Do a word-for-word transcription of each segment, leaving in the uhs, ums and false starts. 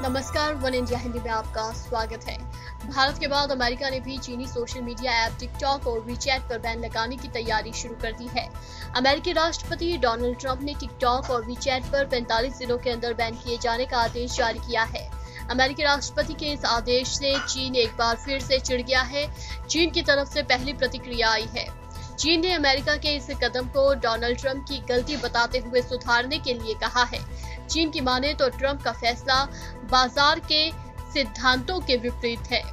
नमस्कार, one India Hindi में आपका स्वागत है। भारत के बाद अमेरिका ने भी चीनी सोशल मीडिया ऐप टिकटॉक और वीचैट पर बैन लगाने की तैयारी शुरू कर दी है। अमेरिकी राष्ट्रपति डोनाल्ड ट्रंप ने टिकटॉक और वीचैट पर पैंतालीस दिनों के अंदर बैन किए जाने का आदेश जारी किया है। अमेरिकी राष्ट्रपति के इस आदेश से चीन एक बार फिर से चिढ़ गया है। चीन की तरफ से पहली प्रतिक्रिया आई है। चीन ने अमेरिका के इस कदम को डोनाल्ड ट्रंप की गलती बताते हुए सुधारने के लिए कहा है। चीन की माने तो ट्रंप का फैसला बाजार के सिद्धांतों के विपरीत है।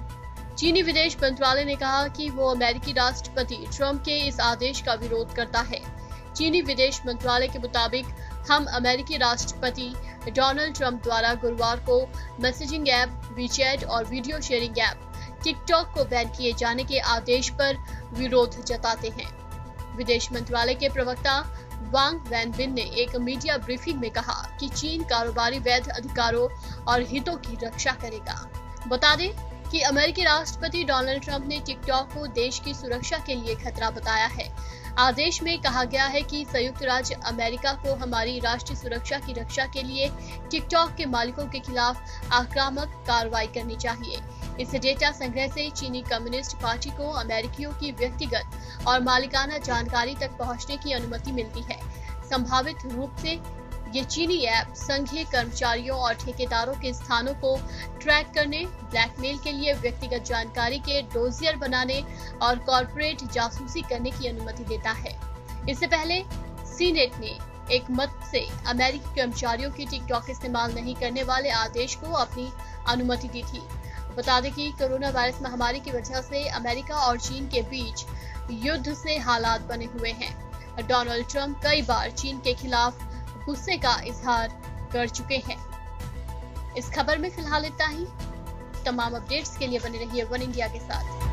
चीनी विदेश मंत्रालय ने कहा कि वो अमेरिकी राष्ट्रपति ट्रंप के इस आदेश का विरोध करता है। चीनी विदेश मंत्रालय के मुताबिक हम अमेरिकी राष्ट्रपति डोनाल्ड ट्रंप द्वारा गुरुवार को मैसेजिंग ऐप वीचैट और वीडियो शेयरिंग ऐप टिकटॉक को बैन किए जाने के आदेश पर विरोध जताते हैं। विदेश मंत्रालय के प्रवक्ता वांग वैनबिन ने एक मीडिया ब्रीफिंग में कहा कि चीन कारोबारी वैध अधिकारों और हितों की रक्षा करेगा। बता दें कि अमेरिकी राष्ट्रपति डोनाल्ड ट्रंप ने टिकटॉक को देश की सुरक्षा के लिए खतरा बताया है। आदेश में कहा गया है कि संयुक्त राज्य अमेरिका को हमारी राष्ट्रीय सुरक्षा की रक्षा के लिए टिकटॉक के मालिकों के खिलाफ आक्रामक कार्रवाई करनी चाहिए। इस डेटा संग्रह से चीनी कम्युनिस्ट पार्टी को अमेरिकियों की व्यक्तिगत और मालिकाना जानकारी तक पहुंचने की अनुमति मिलती है। संभावित रूप से ये चीनी ऐप संघीय कर्मचारियों और ठेकेदारों के स्थानों को ट्रैक करने, ब्लैकमेल के लिए व्यक्तिगत जानकारी के डोजियर बनाने और कॉर्पोरेट जासूसी करने की अनुमति देता है। इससे पहले सीनेट ने एक मत से अमेरिकी कर्मचारियों की टिकटॉक इस्तेमाल नहीं करने वाले आदेश को अपनी अनुमति दी थी। बता दें कि कोरोना वायरस महामारी की वजह से अमेरिका और चीन के बीच युद्ध से हालात बने हुए हैं। डोनाल्ड ट्रंप कई बार चीन के खिलाफ गुस्से का इजहार कर चुके हैं। इस खबर में फिलहाल इतना ही। तमाम अपडेट्स के लिए बने रहिए वन इंडिया के साथ।